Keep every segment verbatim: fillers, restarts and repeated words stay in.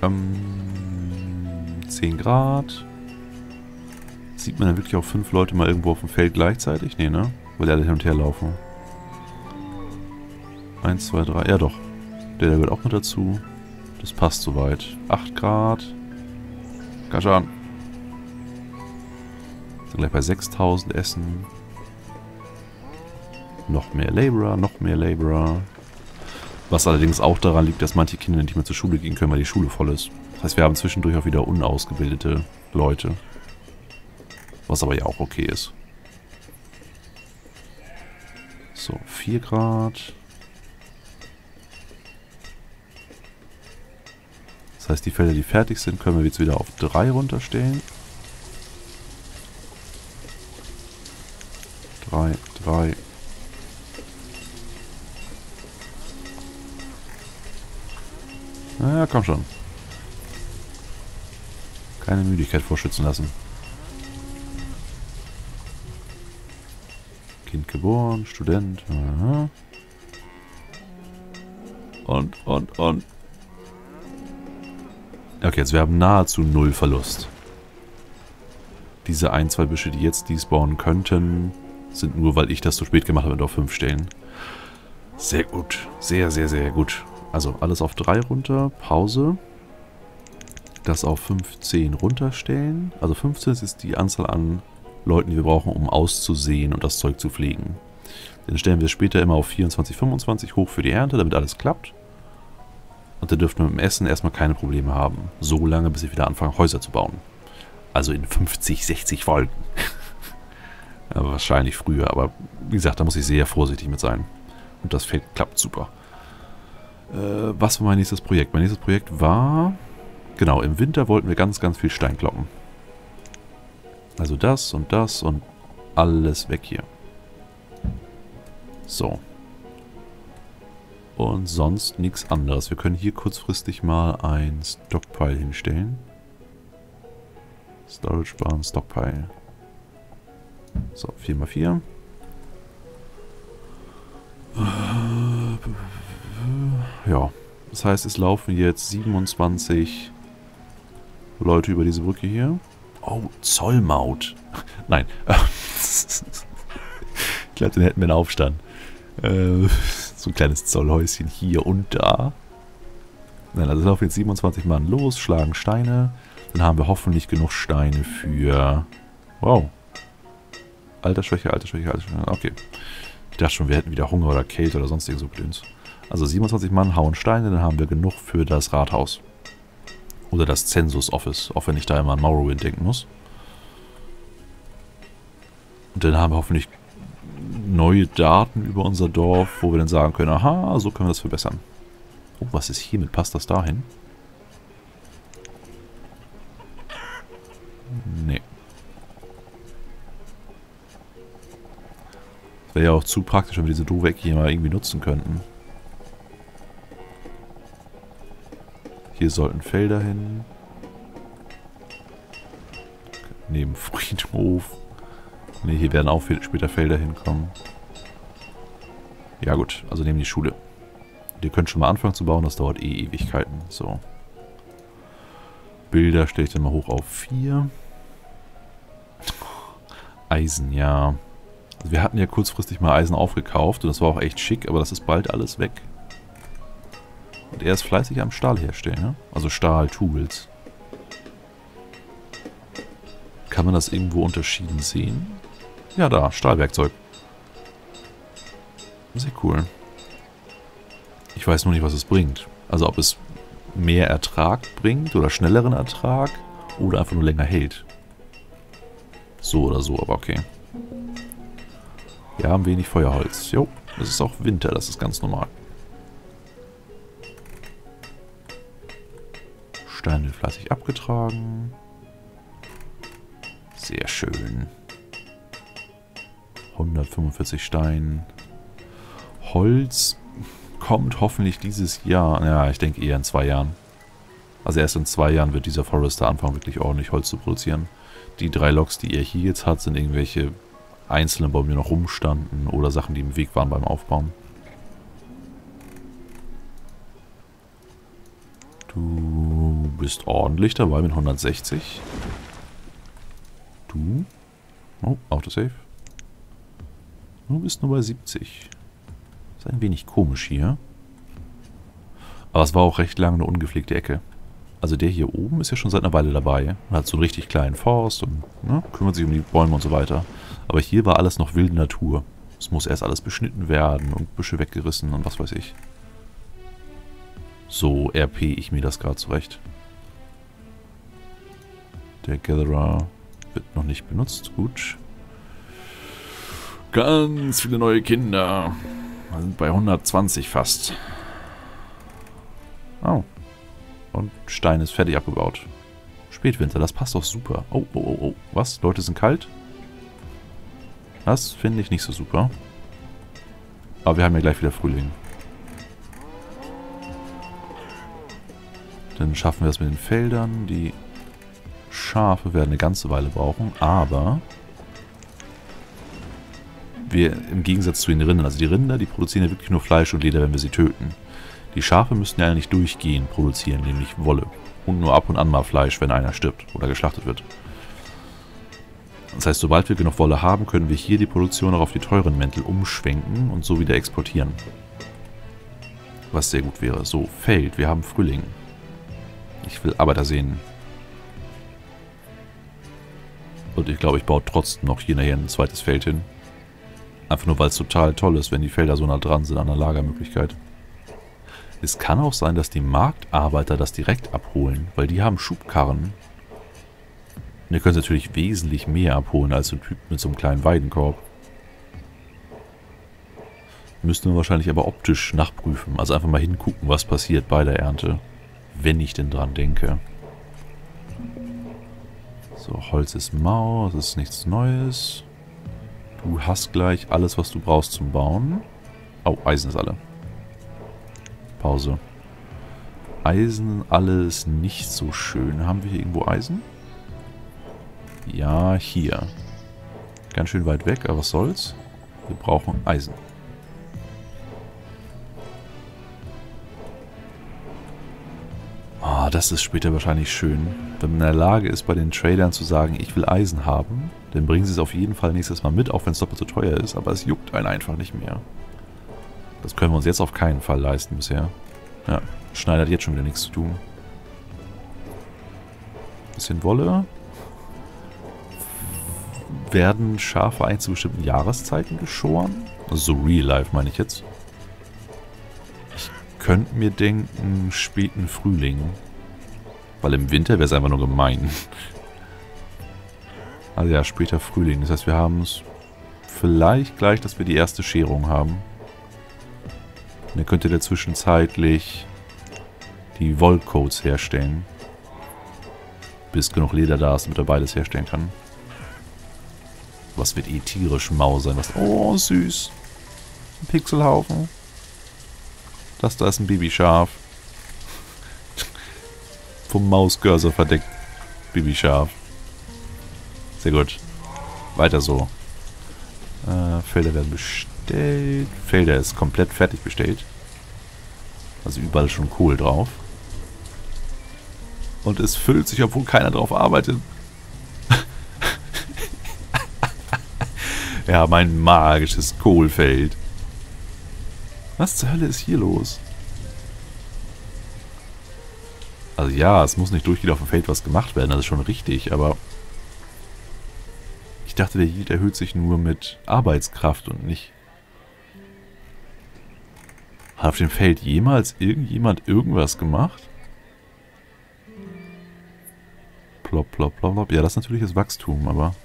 Ähm, zehn Grad. Sieht man dann wirklich auch fünf Leute mal irgendwo auf dem Feld gleichzeitig? Nee, ne? Weil alle hin und her laufen. eins, zwei, drei. Ja, doch. Der, der gehört auch mit dazu. Das passt soweit. acht Grad. Kann schon. Sind gleich bei sechstausend Essen. Noch mehr Laborer, noch mehr Laborer. Was allerdings auch daran liegt, dass manche Kinder nicht mehr zur Schule gehen können, weil die Schule voll ist. Das heißt, wir haben zwischendurch auch wieder unausgebildete Leute. Was aber ja auch okay ist. So, vier Grad. Das heißt, die Felder, die fertig sind, können wir jetzt wieder auf drei runterstellen. drei, drei. Na ja, komm schon. Keine Müdigkeit vorschützen lassen. Kind geboren, Student. Aha. Und, und, und. Okay, jetzt wir haben nahezu null Verlust. Diese ein, zwei Büsche, die jetzt despawnen könnten, sind nur, weil ich das zu spät gemacht habe, mit auf fünf stellen. Sehr gut. Sehr, sehr, sehr gut. Also alles auf drei runter. Pause. Das auf fünfzehn runterstellen. Also fünfzehn ist die Anzahl an Leuten, die wir brauchen, um auszusehen und das Zeug zu pflegen. Dann stellen wir später immer auf vierundzwanzig, fünfundzwanzig hoch für die Ernte, damit alles klappt. Und dann dürften wir mit dem Essen erstmal keine Probleme haben. So lange, bis ich wieder anfange, Häuser zu bauen. Also in fünfzig, sechzig Folgen. Ja, wahrscheinlich früher, aber wie gesagt, da muss ich sehr vorsichtig mit sein. Und das Feld klappt super. Äh, was war mein nächstes Projekt? Mein nächstes Projekt war... Genau, im Winter wollten wir ganz, ganz viel Stein kloppen. Also das und das und alles weg hier. So. Und sonst nichts anderes. Wir können hier kurzfristig mal ein Stockpile hinstellen. Storage Barn, Stockpile. So, vier mal vier. Ja, das heißt, es laufen jetzt siebenundzwanzig Leute über diese Brücke hier. Oh, Zollmaut. Nein. Ich glaube, dann hätten wir einen Aufstand. Äh, so ein kleines Zollhäuschen hier und da. Nein, also laufen jetzt siebenundzwanzig Mann los, schlagen Steine. Dann haben wir hoffentlich genug Steine für... Wow. Altersschwäche, Altersschwäche, Altersschwäche. Okay. Ich dachte schon, wir hätten wieder Hunger oder Kälte oder sonstiges so Gedöns. Also siebenundzwanzig Mann hauen Steine, dann haben wir genug für das Rathaus. Oder das Census Office, auch wenn ich da immer an Morrowind denken muss. Und dann haben wir hoffentlich neue Daten über unser Dorf, wo wir dann sagen können, aha, so können wir das verbessern. Oh, was ist hiermit? Passt das dahin? Nee. Wäre ja auch zu praktisch, wenn wir diese doofe Ecke hier mal irgendwie nutzen könnten. Hier sollten Felder hin. Neben Friedhof. Ne, hier werden auch später Felder hinkommen. Ja gut, also neben die Schule. Ihr könnt schon mal anfangen zu bauen, das dauert eh Ewigkeiten. So. Bilder stelle ich dann mal hoch auf vier. Eisen, ja. Also wir hatten ja kurzfristig mal Eisen aufgekauft und das war auch echt schick, aber das ist bald alles weg. Und er ist fleißig am Stahl herstellen, ne? Also Stahl-Tools. Kann man das irgendwo unterschieden sehen? Ja, da, Stahlwerkzeug. Sehr cool. Ich weiß nur nicht, was es bringt. Also ob es mehr Ertrag bringt oder schnelleren Ertrag oder einfach nur länger hält. So oder so, aber okay. Wir haben wenig Feuerholz. Jo, es ist auch Winter, das ist ganz normal. Steine fleißig abgetragen. Sehr schön. hundertfünfundvierzig Stein. Holz kommt hoffentlich dieses Jahr. Ja, ich denke eher in zwei Jahren. Also erst in zwei Jahren wird dieser Forester anfangen, wirklich ordentlich Holz zu produzieren. Die drei Loks, die er hier jetzt hat, sind irgendwelche einzelnen Bäume, die noch rumstanden oder Sachen, die im Weg waren beim Aufbauen. Du bist ordentlich dabei mit hundertsechzig. Du? Oh, Autosave. Du bist nur bei siebzig. Ist ein wenig komisch hier. Aber es war auch recht lange eine ungepflegte Ecke. Also der hier oben ist ja schon seit einer Weile dabei. Und hat so einen richtig kleinen Forst und ne, kümmert sich um die Bäume und so weiter. Aber hier war alles noch wilde Natur. Es muss erst alles beschnitten werden und Büsche weggerissen und was weiß ich. So R P ich mir das gerade zurecht. Der Gatherer wird noch nicht benutzt. Gut. Ganz viele neue Kinder. Wir sind bei hundertzwanzig fast. Oh. Und Stein ist fertig abgebaut. Spätwinter, das passt doch super. Oh, oh, oh, oh. Was? Leute sind kalt? Das finde ich nicht so super. Aber wir haben ja gleich wieder Frühling. Dann schaffen wir das mit den Feldern. Die Schafe werden eine ganze Weile brauchen. Aber wir im Gegensatz zu den Rindern, also die Rinder, die produzieren ja wirklich nur Fleisch und Leder, wenn wir sie töten. Die Schafe müssten ja nicht durchgehend produzieren, nämlich Wolle. Und nur ab und an mal Fleisch, wenn einer stirbt oder geschlachtet wird. Das heißt, sobald wir genug Wolle haben, können wir hier die Produktion auch auf die teuren Mäntel umschwenken und so wieder exportieren. Was sehr gut wäre. So, Feld, wir haben Frühling. Ich will Arbeiter sehen. Und ich glaube, ich baue trotzdem noch hier nachher ein zweites Feld hin. Einfach nur, weil es total toll ist, wenn die Felder so nah dran sind an der Lagermöglichkeit. Es kann auch sein, dass die Marktarbeiter das direkt abholen, weil die haben Schubkarren. Und ihr könnt natürlich wesentlich mehr abholen als so ein Typ mit so einem kleinen Weidenkorb. Müssten wir wahrscheinlich aber optisch nachprüfen. Also einfach mal hingucken, was passiert bei der Ernte. Wenn ich denn dran denke. So, Holz ist mau, das ist nichts Neues. Du hast gleich alles, was du brauchst zum Bauen. Oh, Eisen ist alle. Pause. Eisen, alles nicht so schön. Haben wir hier irgendwo Eisen? Ja, hier. Ganz schön weit weg, aber was soll's? Wir brauchen Eisen. Oh, das ist später wahrscheinlich schön. Wenn man in der Lage ist, bei den Tradern zu sagen, ich will Eisen haben, dann bringen sie es auf jeden Fall nächstes Mal mit, auch wenn es doppelt so teuer ist. Aber es juckt einen einfach nicht mehr. Das können wir uns jetzt auf keinen Fall leisten bisher. Ja, Schneider hat jetzt schon wieder nichts zu tun. Bisschen Wolle. Werden Schafe eigentlich zu bestimmten Jahreszeiten geschoren? Also so real life meine ich jetzt. Ich könnte mir denken, späten Frühling. Weil im Winter wäre es einfach nur gemein. Also ja, später Frühling. Das heißt, wir haben es vielleicht gleich, dass wir die erste Scherung haben. Und dann könnt ihr zwischenzeitlich die Wollcoats herstellen. Bis genug Leder da ist, damit er beides herstellen kann. Was wird eh tierisch mau sein? Was, oh, süß. Ein Pixelhaufen. Das da ist ein Babyschaf. Vom Mauscursor verdeckt. Babyschaf. Sehr gut. Weiter so. Äh, Felder werden bestellt. Felder ist komplett fertig bestellt. Also überall schon Kohl drauf. Und es füllt sich, obwohl keiner drauf arbeitet. Ja, mein magisches Kohlfeld. Was zur Hölle ist hier los? Also ja, es muss nicht durchgehend auf dem Feld was gemacht werden, das ist schon richtig, aber ich dachte, der Yield erhöht sich nur mit Arbeitskraft und nicht... Hat auf dem Feld jemals irgendjemand irgendwas gemacht? Plop, plop, plop, plop. Ja, das ist natürlich das Wachstum, aber...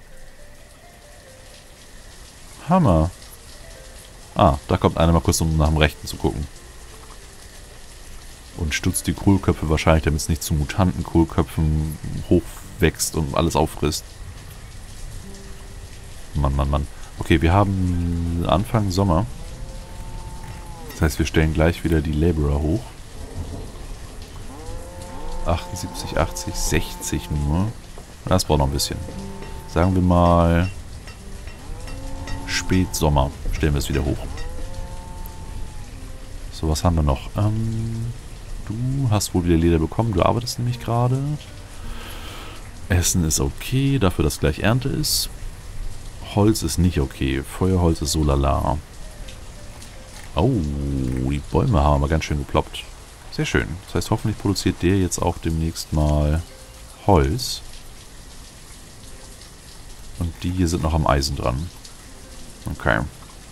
Hammer. Ah, da kommt einer mal kurz, um nach dem Rechten zu gucken. Und stutzt die Kohlköpfe wahrscheinlich, damit es nicht zu mutanten Kohlköpfen hochwächst und alles auffrisst. Mann, Mann, Mann. Okay, wir haben Anfang Sommer. Das heißt, wir stellen gleich wieder die Laborer hoch. achtundsiebzig, achtzig, sechzig nur. Das braucht noch ein bisschen. Sagen wir mal... Spätsommer stellen wir es wieder hoch. So, was haben wir noch? Ähm, Du hast wohl wieder Leder bekommen. Du arbeitest nämlich gerade. Essen ist okay, dafür, dass gleich Ernte ist. Holz ist nicht okay. Feuerholz ist so lala. Oh, die Bäume haben aber ganz schön geploppt. Sehr schön. Das heißt, hoffentlich produziert der jetzt auch demnächst mal Holz. Und die hier sind noch am Eisen dran. Okay.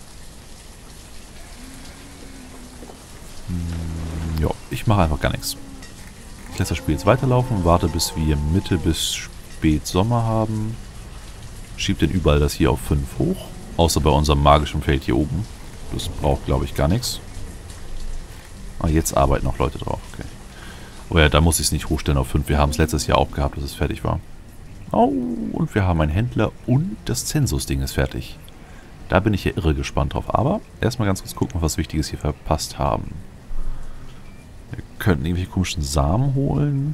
Hm, ja, ich mache einfach gar nichts. Ich lasse das Spiel jetzt weiterlaufen und warte, bis wir Mitte bis spät Sommer haben. Schiebt den überall das hier auf fünf hoch. Außer bei unserem magischen Feld hier oben. Das braucht, glaube ich, gar nichts. Ah, jetzt arbeiten noch Leute drauf. Okay. Oh ja, da muss ich es nicht hochstellen auf fünf. Wir haben es letztes Jahr auch gehabt, dass es fertig war. Oh, und wir haben einen Händler und das Zensus-Ding ist fertig. Da bin ich ja irre gespannt drauf. Aber erstmal ganz kurz gucken, was Wichtiges hier verpasst haben. Wir könnten irgendwelche komischen Samen holen.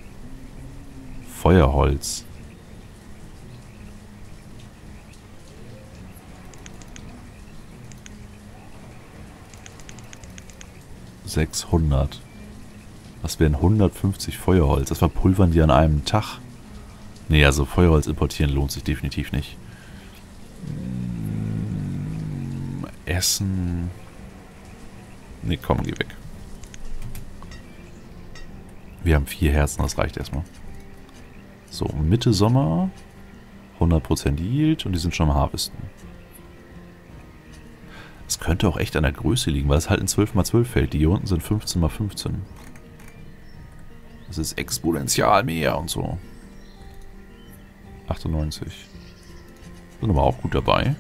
Feuerholz. sechshundert. Was wären hundertfünfzig Feuerholz? Das verpulvern die an einem Tag. Nee, also Feuerholz importieren lohnt sich definitiv nicht. Essen. Nee, komm, geh weg. Wir haben vier Herzen, das reicht erstmal. So, Mitte Sommer. hundert Prozent Yield und die sind schon am Harvesten. Es könnte auch echt an der Größe liegen, weil es halt in zwölf mal zwölf fällt. Die hier unten sind fünfzehn mal fünfzehn. Das ist exponentiell mehr und so. achtundneunzig. Sind aber auch gut dabei.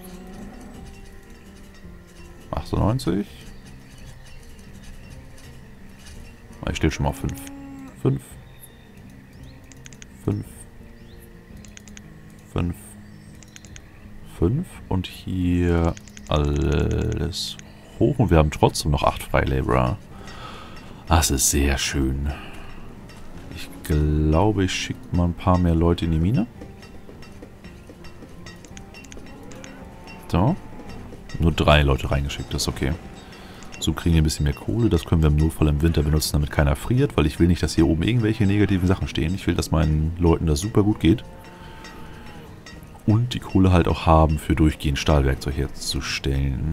achtundneunzig. Ich stelle schon mal auf fünf. fünf. fünf. fünf. fünf. Und hier alles hoch. Und wir haben trotzdem noch acht Freilaborer. Das ist sehr schön. Ich glaube, ich schicke mal ein paar mehr Leute in die Mine. So. Nur drei Leute reingeschickt, das ist okay. So kriegen wir ein bisschen mehr Kohle. Das können wir im Notfall im Winter benutzen, damit keiner friert. Weil ich will nicht, dass hier oben irgendwelche negativen Sachen stehen. Ich will, dass meinen Leuten das super gut geht. Und die Kohle halt auch haben, für durchgehend Stahlwerkzeug herzustellen.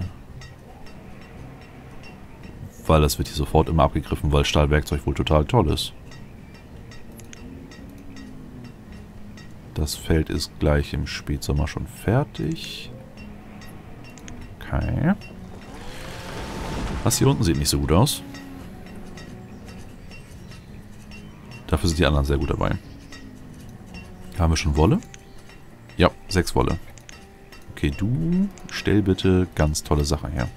Weil das wird hier sofort immer abgegriffen, weil Stahlwerkzeug wohl total toll ist. Das Feld ist gleich im Spätsommer schon fertig. Okay. Das hier unten sieht nicht so gut aus. Dafür sind die anderen sehr gut dabei. Haben wir schon Wolle? Ja, sechs Wolle. Okay, du stell bitte ganz tolle Sachen her.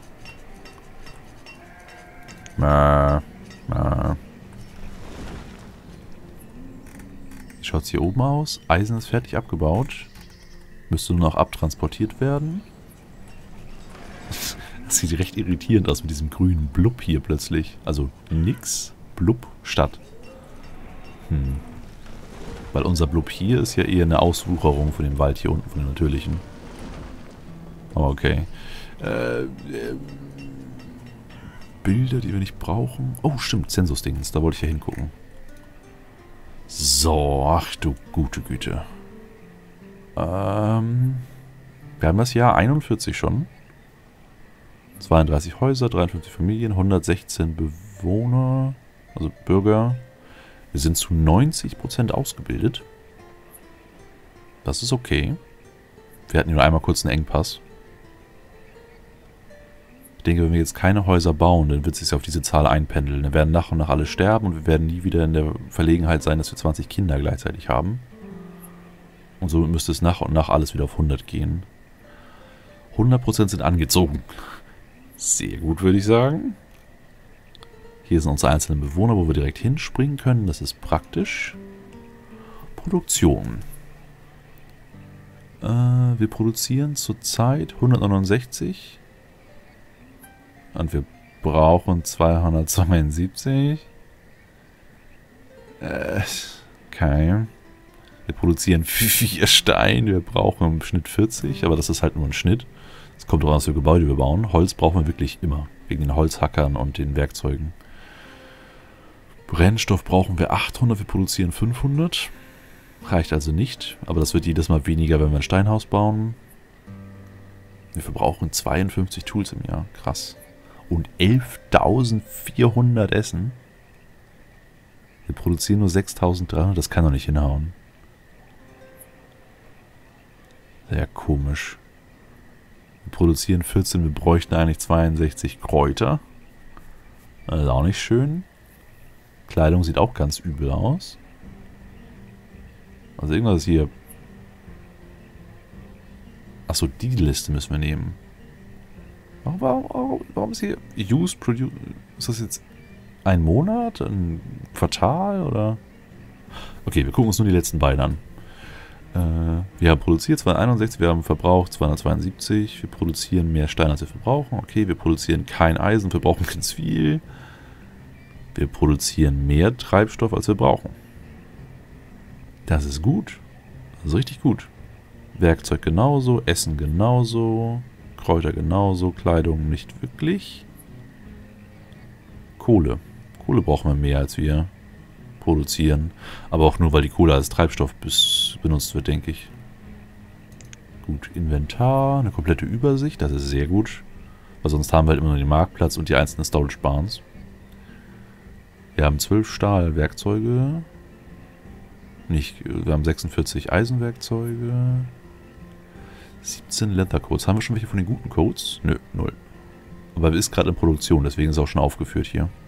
Na, na. Wie schaut es hier oben aus? Eisen ist fertig abgebaut. Müsste nur noch abtransportiert werden. Das sieht recht irritierend aus mit diesem grünen Blub hier plötzlich. Also nix, Blub, Stadt. Hm. Weil unser Blub hier ist ja eher eine Auswucherung von dem Wald hier unten, von dem natürlichen. Aber okay. Äh, äh, Bilder, die wir nicht brauchen. Oh, stimmt, Zensus-Dings. Da wollte ich ja hingucken. So, ach du gute Güte. Ähm, wir haben das Jahr einundvierzig schon. zweiunddreißig Häuser, dreiundfünfzig Familien, hundertsechzehn Bewohner, also Bürger. Wir sind zu neunzig Prozent ausgebildet. Das ist okay. Wir hatten nur einmal kurz einen Engpass. Ich denke, wenn wir jetzt keine Häuser bauen, dann wird es sich auf diese Zahl einpendeln. Dann werden nach und nach alle sterben und wir werden nie wieder in der Verlegenheit sein, dass wir zwanzig Kinder gleichzeitig haben. Und somit müsste es nach und nach alles wieder auf hundert gehen. hundert Prozent sind angezogen. Sehr gut, würde ich sagen. Hier sind unsere einzelnen Bewohner, wo wir direkt hinspringen können. Das ist praktisch. Produktion. Äh, wir produzieren zurzeit hundertneunundsechzig. Und wir brauchen zweihundertzweiundsiebzig. Äh, okay. Wir produzieren vier Stein. Wir brauchen im Schnitt vierzig. Aber das ist halt nur ein Schnitt. Es kommt darauf an, was für Gebäude wir bauen. Holz brauchen wir wirklich immer. Wegen den Holzhackern und den Werkzeugen. Brennstoff brauchen wir achthundert, wir produzieren fünfhundert. Reicht also nicht, aber das wird jedes Mal weniger, wenn wir ein Steinhaus bauen. Wir verbrauchen zweiundfünfzig Tools im Jahr, krass. Und elftausendvierhundert Essen. Wir produzieren nur sechstausenddreihundert, das kann doch nicht hinhauen. Sehr komisch. Wir produzieren vierzehn, wir bräuchten eigentlich zweiundsechzig Kräuter. Das ist auch nicht schön. Kleidung sieht auch ganz übel aus. Also irgendwas ist hier... Achso, die Liste müssen wir nehmen. Warum, warum, warum ist hier... Use, produce... Ist das jetzt ein Monat? Ein Quartal? Oder... Okay, wir gucken uns nur die letzten beiden an. Äh, wir haben produziert zweihunderteinundsechzig, wir haben verbraucht zweihundertzweiundsiebzig. Wir produzieren mehr Stein, als wir verbrauchen. Okay, wir produzieren kein Eisen, wir brauchen ganz viel. Wir produzieren mehr Treibstoff, als wir brauchen. Das ist gut. Das ist richtig gut. Werkzeug genauso, Essen genauso, Kräuter genauso, Kleidung nicht wirklich. Kohle. Kohle brauchen wir mehr, als wir produzieren. Aber auch nur, weil die Kohle als Treibstoff bis benutzt wird, denke ich. Gut, Inventar, eine komplette Übersicht, das ist sehr gut. Weil sonst haben wir halt immer nur den Marktplatz und die einzelnen Storage Barns. Wir haben zwölf Stahlwerkzeuge. Nicht, wir haben sechsundvierzig Eisenwerkzeuge. siebzehn Leather Codes. Haben wir schon welche von den guten Codes? Nö, null. Aber wir ist gerade in Produktion, deswegen ist es auch schon aufgeführt hier.